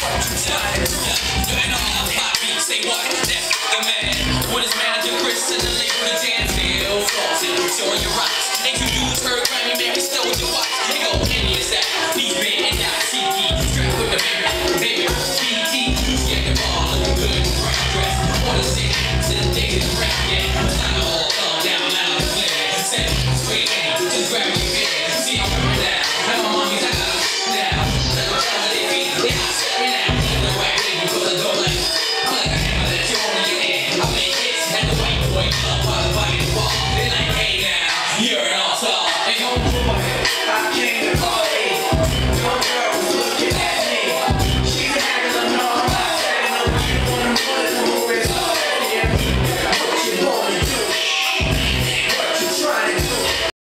Yo, and I'm on 5 beats, say what? That's the man.